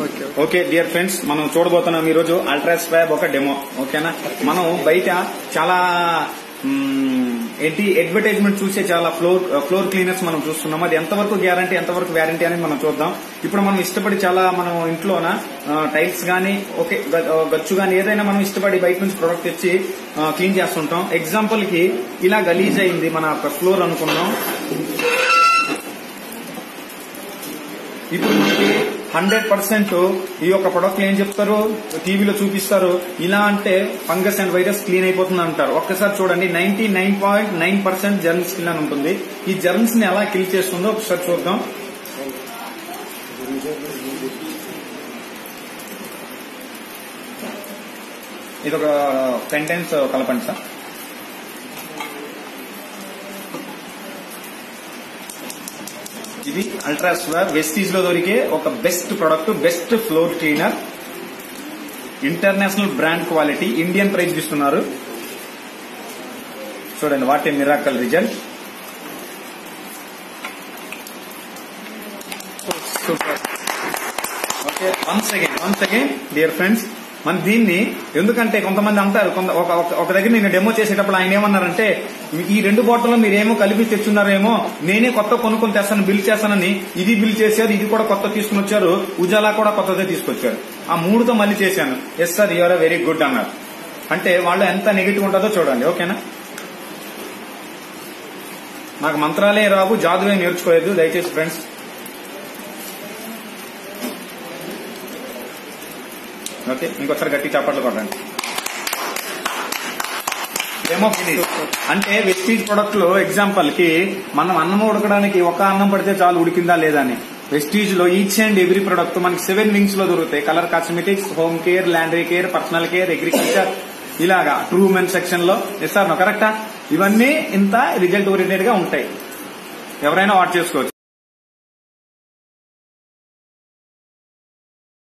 Okay dear friends, మనం చూడబోతున్నాం ఈ రోజు అల్ట్రా స్వాబ్ ఒక డెమో. ఓకేనా, మనం బయట చాలా అడ్వర్టైజ్మెంట్ చూసే చాలా ఫ్లోర్ క్లీనర్స్ మనం చూస్తున్నాం. అది ఎంతవరకు గ్యారంటీ ఎంతవరకు వ్యారంటీ అనేది మనం చూద్దాం. ఇప్పుడు మనం ఇష్టపడి చాలా మనం ఇంట్లోన టైల్స్ గానీ ఓకే గచ్చు గానీ ఏదైనా మనం ఇష్టపడి బయట నుంచి ప్రొడక్ట్ తెచ్చి క్లీన్ చేస్తుంటాం. ఎగ్జాంపుల్ కి ఇలా గలీజ్ అయింది మన ఫ్లోర్ అనుకున్నాం. ఇప్పుడు 100% ఈ యొక్క ప్రొడక్ట్ ఏం చెప్తారు, టీవీలో చూపిస్తారు. ఇలా అంటే ఫంగస్ అండ్ వైరస్ క్లీన్ అయిపోతుంది అంటారు. ఒక్కసారి చూడండి, 99.9% జర్మ్స్ కిల్ అని ఉంటుంది. ఈ జర్మ్స్ ని ఎలా కిల్ చేస్తుందో ఒకసారి చూద్దాం. ఇది ఒక 10 times కలపండి సార్. ఇది అల్ట్రా స్వాబ్ వెస్టీజ్ లో దొరికే ఒక best product, best floor cleaner, international brand quality, Indian price ఇస్తున్నారు. చూడండి, what a miracle result. Super. Okay, once again dear friends, మన దీన్ని ఎందుకంటే కొంతమంది అంటారు, ఒక దగ్గర నేను డెమో చేసేటప్పుడు ఆయన ఏమన్నారంటే, ఈ 2 బాటిల్లో మీరేమో కలిపి తెచ్చున్నారేమో, నేనే కొత్త కొనుక్కొని తెస్తాను, బిల్ చేస్తానని. ఇది బిల్ చేశారు, ఇది కూడా కొత్త తీసుకుని వచ్చారు, ఉజాలా కూడా కొత్తదే తీసుకొచ్చారు. ఆ 3తో మళ్ళీ చేశాను. Yes sir, you're very good అన్నారు. అంటే వాళ్ళు ఎంత నెగిటివ్ ఉంటుందో చూడండి. ఓకేనా, నాకు మంత్రాలే రావు, జాదువే నేర్చుకోలేదు దయచేసి ఫ్రెండ్స్. ఓకే, ఇంకొకసారి గట్టి చప్పట్లు కొట్టండి. Demo finish. అంటే వెస్టీజ్ ప్రొడక్ట్ లో ఎగ్జాంపుల్ కి మనం అన్నం ఉడకడానికి ఒక అన్నం పడితే చాలు ఉడికిందా లేదా అని. వెస్టీజ్ లో ఈచ్ అండ్ ఎవ్రీ ప్రొడక్ట్ మనకి 7 వింగ్స్ లో దొరుకుతాయి. Colour cosmetics, home care, laundry care, personal care, agriculture, ఇలాగా ట్రూ మెన్ సెక్షన్ లో. ఎస్ సార్, కరెక్టా? ఇవన్నీ ఇంత రిజల్ట్ ఓరియంటెడ్ గా ఉంటాయి. ఎవరైనా వాట్ చేసుకోవచ్చు.